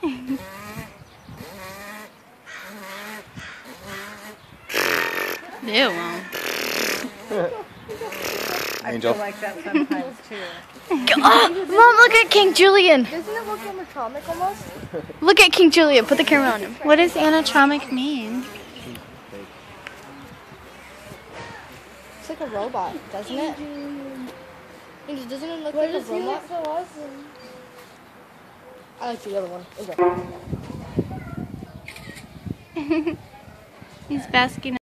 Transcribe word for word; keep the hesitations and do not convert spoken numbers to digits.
Ew. Angel. I feel like that sometimes too. Oh, Mom, look at King Julian. Doesn't it look animatronic almost? Look at King Julian. Put the camera on him. What does animatronic mean? It's like a robot, doesn't it? Angel, doesn't it look like a robot? So awesome. I like the other one. Okay. He's basking.